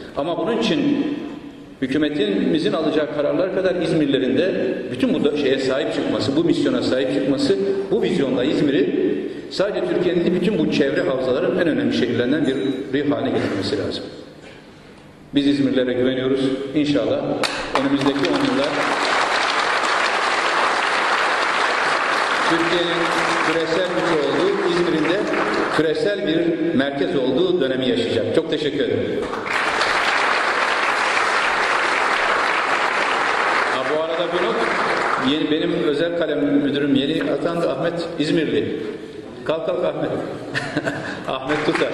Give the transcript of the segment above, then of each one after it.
Ama bunun için hükümetimizin alacağı kararlar kadar İzmirlilerin de bütün bu şeye sahip çıkması, bu misyona sahip çıkması, bu vizyonla İzmir'i sadece Türkiye'nin değil, bütün bu çevre havzaların en önemli şehirlerinden bir haline getirmesi lazım. Biz İzmirlilere güveniyoruz. İnşallah önümüzdeki 10 yılda Türkiye'nin küresel gücü olduğu, İzmir'in de küresel bir merkez olduğu dönemi yaşayacak. Çok teşekkür ederim. Bu arada bir not, benim özel kalem müdürüm yeni atandı, Ahmet İzmirli. Kalk Ahmet. Ahmet Tutar.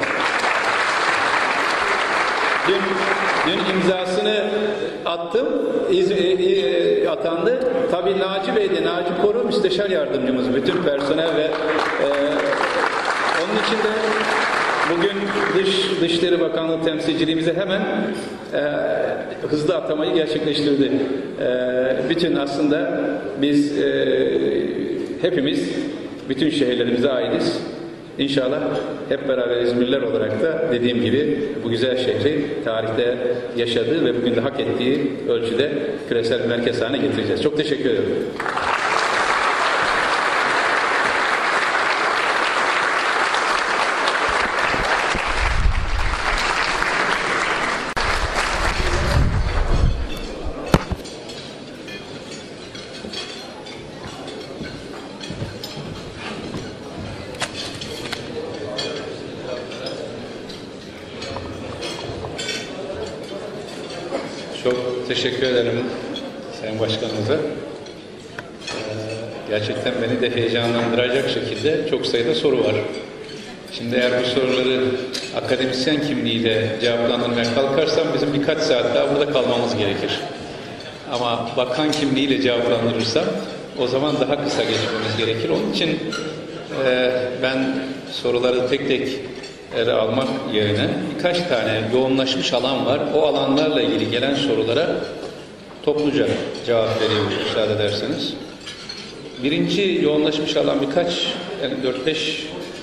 Dün imzasını attım, atandı. Tabii Naci Bey de, Naci Koru müsteşar yardımcımız, bütün personel ve onun için de bugün Dışişleri Bakanlığı temsilciliğimize hemen hızlı atamayı gerçekleştirdi. Bütün aslında biz hepimiz bütün şehirlerimize aitiz. İnşallah hep beraber İzmirliler olarak da dediğim gibi bu güzel şehri tarihte yaşadığı ve bugün de hak ettiği ölçüde küresel merkez haline getireceğiz. Çok teşekkür ederim. Çok teşekkür ederim Sayın Başkanımıza. Gerçekten beni de heyecanlandıracak şekilde çok sayıda soru var. Şimdi eğer bu soruları akademisyen kimliğiyle cevaplandırmaya kalkarsam bizim birkaç saat daha burada kalmamız gerekir. Ama bakan kimliğiyle cevaplandırırsam o zaman daha kısa geçmemiz gerekir. Onun için ben soruları tek tek ele almak yerine birkaç tane yoğunlaşmış alan var. O alanlarla ilgili gelen sorulara topluca cevap vereyim müsaade ederseniz. Birinci yoğunlaşmış alan birkaç, yani 4-5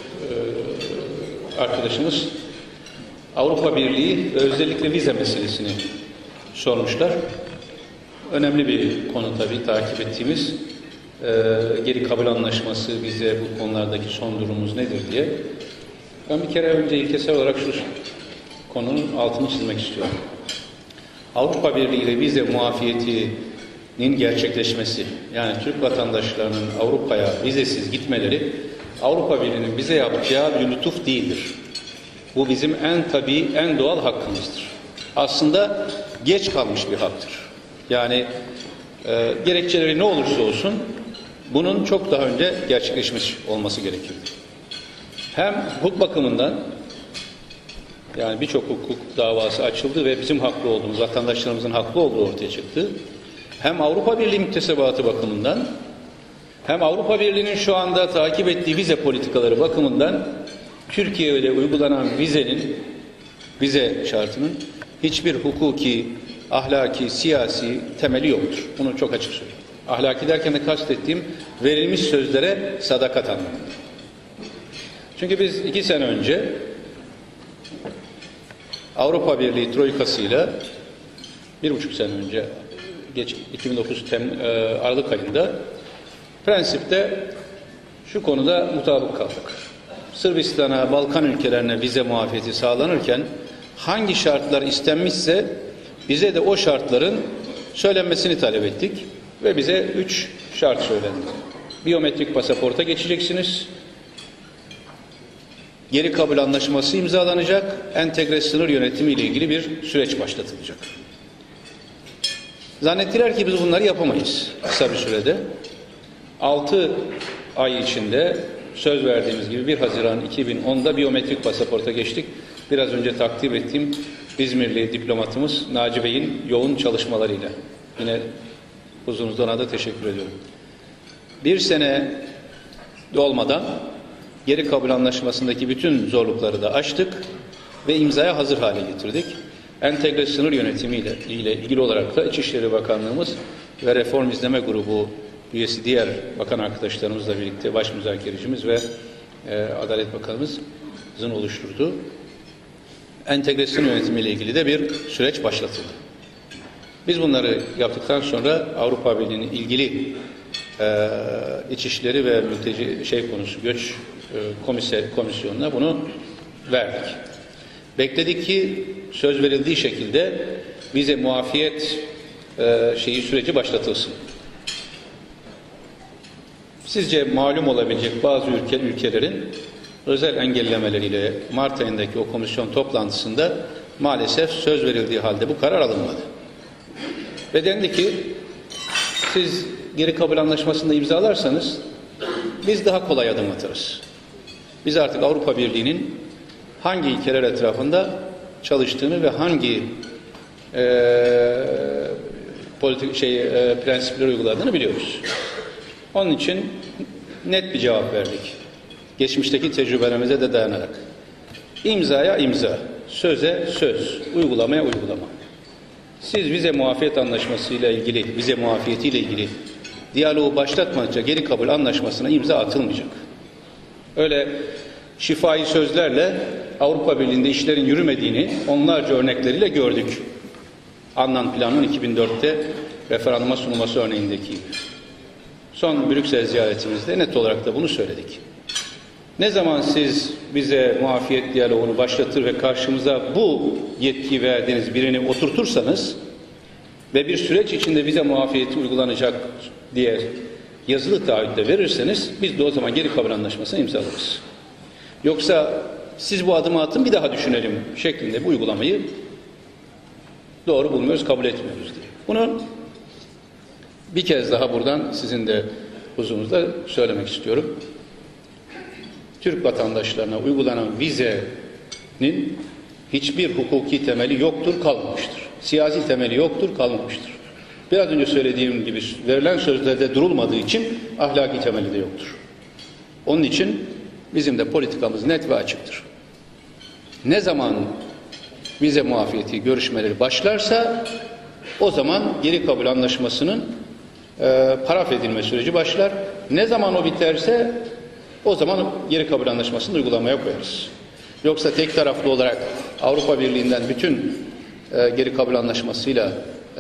arkadaşımız Avrupa Birliği ve özellikle vize meselesini sormuşlar. Önemli bir konu tabii takip ettiğimiz. Geri kabul anlaşması, vize, bu konulardaki son durumumuz nedir diye. Ben bir kere önce ilkesel olarak şu konunun altını çizmek istiyorum. Avrupa Birliği ile vize muafiyetinin gerçekleşmesi, yani Türk vatandaşlarının Avrupa'ya vizesiz gitmeleri, Avrupa Birliği'nin bize yapacağı bir lütuf değildir. Bu bizim en tabii, en doğal hakkımızdır. Aslında geç kalmış bir haktır. Yani gerekçeleri ne olursa olsun bunun çok daha önce gerçekleşmiş olması gerekirdi. Hem hukuk bakımından, yani birçok hukuk davası açıldı ve bizim haklı olduğumuz, vatandaşlarımızın haklı olduğu ortaya çıktı. Hem Avrupa Birliği müktesebatı bakımından, hem Avrupa Birliği'nin şu anda takip ettiği vize politikaları bakımından Türkiye'de uygulanan vize şartının hiçbir hukuki, ahlaki, siyasi temeli yoktur. Bunu çok açık söyleyeyim. Ahlaki derken de kastettiğim verilmiş sözlere sadakat anlamında. Çünkü biz 2 sene önce Avrupa Birliği Troikası'yla 1,5 sene önce 2009 Aralık ayında prensipte şu konuda mutabık kaldık. Sırbistan'a, Balkan ülkelerine vize muafiyeti sağlanırken hangi şartlar istenmişse bize de o şartların söylenmesini talep ettik ve bize 3 şart söylendi. Biyometrik pasaporta geçeceksiniz. Geri kabul anlaşması imzalanacak, entegre sınır yönetimi ile ilgili bir süreç başlatılacak. Zannettiler ki biz bunları yapamayız kısa bir sürede. 6 ay içinde söz verdiğimiz gibi 1 Haziran 2010'da biyometrik pasaporta geçtik. Biraz önce takdim ettiğim İzmirli diplomatımız Naci Bey'in yoğun çalışmalarıyla. Yine huzurunuzda ona da teşekkür ediyorum. 1 sene dolmadan geri kabul anlaşmasındaki bütün zorlukları da aştık ve imzaya hazır hale getirdik. Entegre sınır yönetimi ile ilgili olarak da İçişleri Bakanlığımız ve Reform İzleme Grubu üyesi diğer bakan arkadaşlarımızla birlikte baş müzakerecimiz ve Adalet Bakanımızın oluşturduğu entegrasyon yönetimiyle ilgili de bir süreç başlatıldı. Biz bunları yaptıktan sonra Avrupa Birliği'nin ilgili İçişleri ve Mülteci göç komisyonuna bunu verdik. Bekledik ki söz verildiği şekilde vize muafiyet süreci başlatılsın. Sizce malum olabilecek bazı ülkelerin özel engellemeleriyle Mart ayındaki o komisyon toplantısında maalesef söz verildiği halde bu karar alınmadı. Ve dendi ki siz geri kabul anlaşmasında imzalarsanız biz daha kolay adım atarız. Biz artık Avrupa Birliği'nin hangi ilkeler etrafında çalıştığını ve hangi prensipleri uyguladığını biliyoruz. Onun için net bir cevap verdik. Geçmişteki tecrübelerimize de dayanarak. İmzaya imza, söze söz, uygulamaya uygulama. Siz vize muafiyet anlaşmasıyla ilgili, vize muafiyetiyle ilgili diyaloğu başlatmadıkça geri kabul anlaşmasına imza atılmayacak. Öyle şifai sözlerle Avrupa Birliği'nde işlerin yürümediğini onlarca örnekleriyle gördük. Annan Planı'nın 2004'te referanduma sunulması örneğindeki gibi. Son Brüksel ziyaretimizde net olarak da bunu söyledik. Ne zaman siz bize muafiyet diyaloğunu başlatır ve karşımıza bu yetki verdiğiniz birini oturtursanız ve bir süreç içinde vize muafiyeti uygulanacak diye yazılı taahhütte verirseniz biz de o zaman geri kabul anlaşmasına imzalarız. Yoksa siz bu adımı atın bir daha düşünelim şeklinde bu uygulamayı doğru bulmuyoruz, kabul etmiyoruz diye. Bunu bir kez daha buradan sizin de huzurunuzda söylemek istiyorum. Türk vatandaşlarına uygulanan vizenin hiçbir hukuki temeli yoktur, kalmamıştır. Siyasi temeli yoktur, kalmamıştır. Biraz önce söylediğim gibi verilen sözlerde durulmadığı için ahlaki temeli de yoktur. Onun için bizim de politikamız net ve açıktır. Ne zaman vize muafiyeti görüşmeleri başlarsa o zaman geri kabul anlaşmasının paraf edilme süreci başlar. Ne zaman o biterse o zaman geri kabul anlaşmasını uygulamaya koyarız. Yoksa tek taraflı olarak Avrupa Birliği'nden bütün geri kabul anlaşmasıyla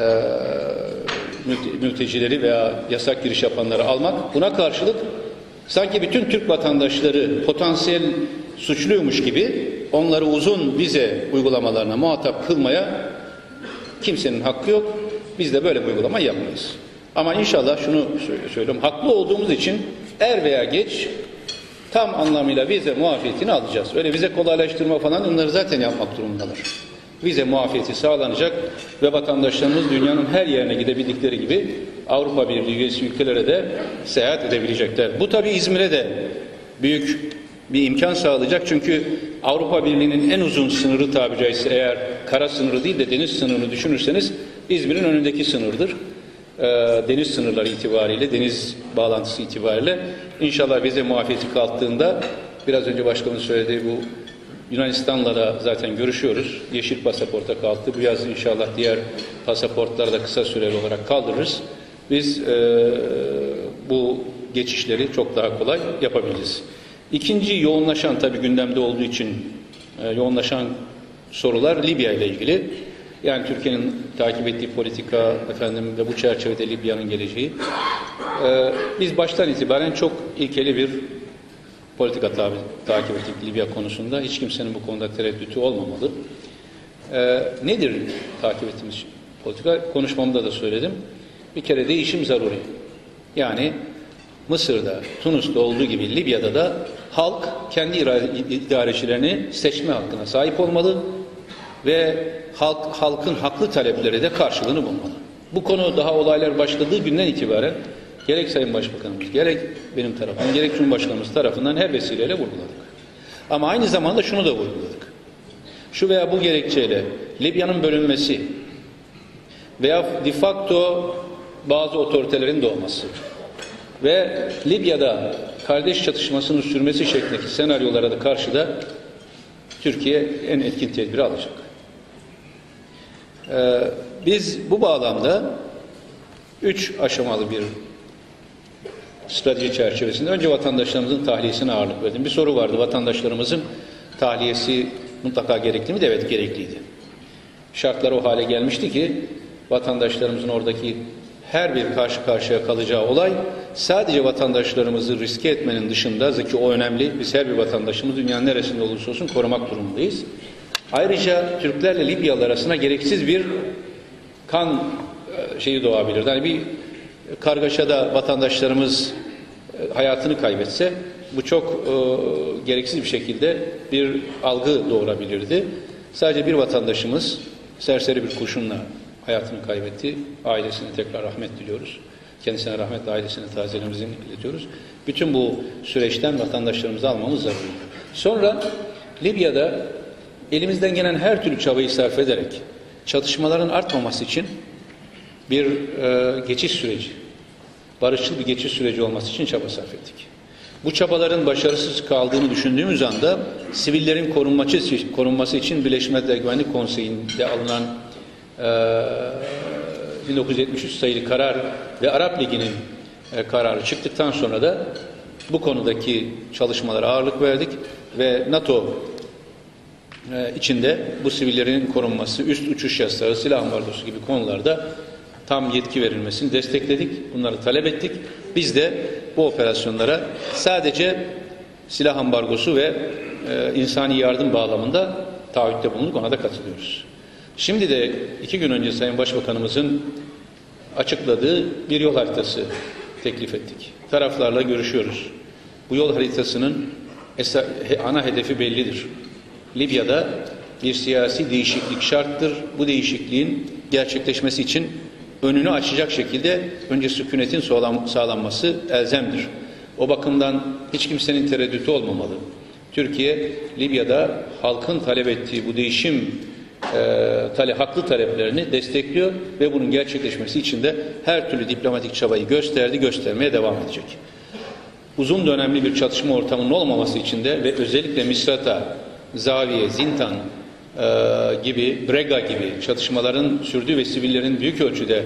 mültecileri veya yasak giriş yapanları almak, buna karşılık sanki bütün Türk vatandaşları potansiyel suçluymuş gibi onları uzun vize uygulamalarına muhatap kılmaya kimsenin hakkı yok. Biz de böyle bir uygulama yapmayız. Ama inşallah şunu söylüyorum, haklı olduğumuz için er veya geç tam anlamıyla vize muafiyetini alacağız. Öyle vize kolaylaştırma falan onları zaten yapmak durumundalar. Vize muafiyeti sağlanacak ve vatandaşlarımız dünyanın her yerine gidebildikleri gibi Avrupa Birliği üyesi ülkelere de seyahat edebilecekler. Bu tabii İzmir'e de büyük bir imkan sağlayacak. Çünkü Avrupa Birliği'nin en uzun sınırı tabiri caizse, eğer kara sınırı değil de deniz sınırını düşünürseniz İzmir'in önündeki sınırdır. Deniz sınırları itibariyle, deniz bağlantısı itibariyle inşallah vize muafiyeti kalktığında biraz önce başkanımız söylediği bu Yunanistan'la da zaten görüşüyoruz. Yeşil pasaporta kalktı. Bu yaz inşallah diğer pasaportları da kısa süreli olarak kaldırırız. Biz bu geçişleri çok daha kolay yapabileceğiz. İkinci yoğunlaşan, tabii gündemde olduğu için yoğunlaşan sorular Libya ile ilgili. Yani Türkiye'nin takip ettiği politika ve bu çerçevede Libya'nın geleceği. Biz baştan itibaren çok ilkeli bir politika takip ettik Libya konusunda. Hiç kimsenin bu konuda tereddütü olmamalı. Nedir takip ettiğimiz politika? Konuşmamda da söyledim. Bir kere değişim zaruri. Yani Mısır'da, Tunus'ta olduğu gibi Libya'da da halk kendi idarecilerini seçme hakkına sahip olmalı ve halkın haklı talepleri de karşılığını bulmalı. Bu konu daha olaylar başladığı günden itibaren gerek Sayın Başbakanımız, gerek benim tarafım, gerek Cumhurbaşkanımız tarafından her vesileyle vurguladık. Ama aynı zamanda şunu da vurguladık. Şu veya bu gerekçeyle Libya'nın bölünmesi veya de facto bazı otoritelerin doğması ve Libya'da kardeş çatışmasının sürmesi şeklindeki senaryolara da karşı da Türkiye en etkin tedbiri alacak. Biz bu bağlamda 3 aşamalı bir strateji çerçevesinde önce vatandaşlarımızın tahliyesine ağırlık verdim. Bir soru vardı, vatandaşlarımızın tahliyesi mutlaka gerekli miydi? Evet, gerekliydi. Şartlar o hale gelmişti ki vatandaşlarımızın oradaki her bir karşı karşıya kalacağı olay sadece vatandaşlarımızı riske etmenin dışında, ki o önemli, biz her bir vatandaşımız dünyanın neresinde olursa olsun korumak durumundayız. Ayrıca Türklerle Libyalılar arasında gereksiz bir kan şeyi doğabilirdi. Yani bir kargaşada vatandaşlarımız hayatını kaybetse bu çok gereksiz bir şekilde bir algı doğurabilirdi. Sadece bir vatandaşımız serseri bir kurşunla hayatını kaybetti. Ailesine tekrar rahmet diliyoruz. Kendisine rahmet, ailesine tazelerimizi iletiyoruz. Bütün bu süreçten vatandaşlarımızı almamız zaruri. Sonra Libya'da elimizden gelen her türlü çabayı sarf ederek çatışmaların artmaması için bir geçiş süreci, barışçıl bir geçiş süreci olması için çaba sarf ettik. Bu çabaların başarısız kaldığını düşündüğümüz anda sivillerin korunması için Birleşmiş Milletler Güvenlik Konseyi'nde alınan 1973 sayılı karar ve Arap Ligi'nin kararı çıktıktan sonra da bu konudaki çalışmalara ağırlık verdik ve NATO içinde bu sivillerin korunması, üst uçuş yasağı, silah ambargosu gibi konularda tam yetki verilmesini destekledik. Bunları talep ettik. Biz de bu operasyonlara sadece silah ambargosu ve insani yardım bağlamında taahhütte bulunduk. Ona da katılıyoruz. Şimdi de 2 gün önce Sayın Başbakanımızın açıkladığı bir yol haritası teklif ettik. Taraflarla görüşüyoruz. Bu yol haritasının ana hedefi bellidir. Libya'da bir siyasi değişiklik şarttır. Bu değişikliğin gerçekleşmesi için önünü açacak şekilde önce sükunetin sağlanması elzemdir. O bakımdan hiç kimsenin tereddütü olmamalı. Türkiye, Libya'da halkın talep ettiği bu değişim haklı taleplerini destekliyor ve bunun gerçekleşmesi için de her türlü diplomatik çabayı göstermeye devam edecek. Uzun dönemli bir çatışma ortamının olmaması için de ve özellikle Misrata, Zaviye, Zintan gibi, Brega gibi çatışmaların sürdüğü ve sivillerin büyük ölçüde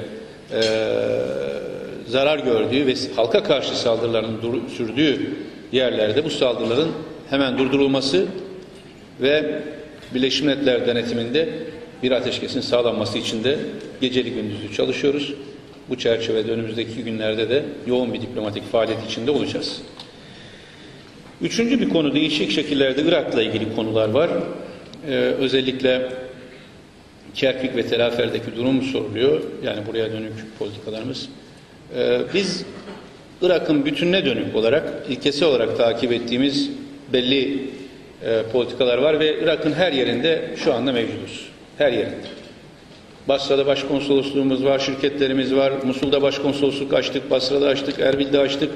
zarar gördüğü ve halka karşı saldırıların sürdüğü yerlerde bu saldırıların hemen durdurulması ve Birleşmiş Milletler denetiminde bir ateşkesin sağlanması için de geceli gündüzlü çalışıyoruz. Bu çerçevede önümüzdeki günlerde de yoğun bir diplomatik faaliyet içinde olacağız. Üçüncü bir konu, değişik şekillerde Irak'la ilgili konular var. Özellikle Kerkük ve Tel Afer'deki durum soruluyor. Yani buraya dönük politikalarımız. Biz Irak'ın bütününe dönük olarak, ilkesel olarak takip ettiğimiz belli politikalar var ve Irak'ın her yerinde şu anda mevcuduz. Her yerinde. Basra'da başkonsolosluğumuz var, şirketlerimiz var. Musul'da başkonsolosluk açtık, Basra'da açtık, Erbil'de açtık.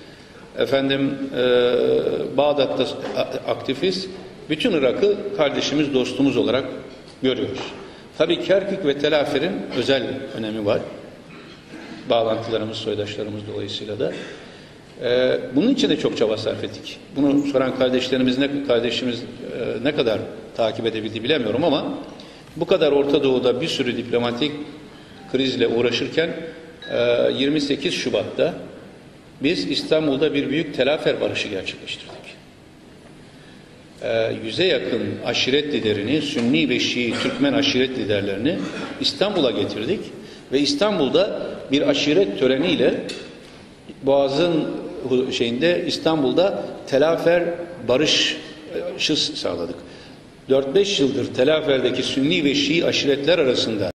Bağdat'ta aktifiz. Bütün Irak'ı kardeşimiz, dostumuz olarak görüyoruz. Tabii Kerkük ve Tel Afer'in özel önemi var. Bağlantılarımız, soydaşlarımız dolayısıyla da. Bunun için de çok çaba sarf ettik. Bunu soran kardeşimiz ne kadar takip edebildi bilemiyorum ama bu kadar Orta Doğu'da bir sürü diplomatik krizle uğraşırken 28 Şubat'ta biz İstanbul'da bir büyük Tel Afer barışı gerçekleştirdik. 100'e yakın aşiret liderini, Sünni ve Şii Türkmen aşiret liderlerini İstanbul'a getirdik ve İstanbul'da bir aşiret töreniyle Boğaz'ın İstanbul'da Tel Afer barışı sağladık. 4-5 yıldır Tel Afer'deki Sünni ve Şii aşiretler arasında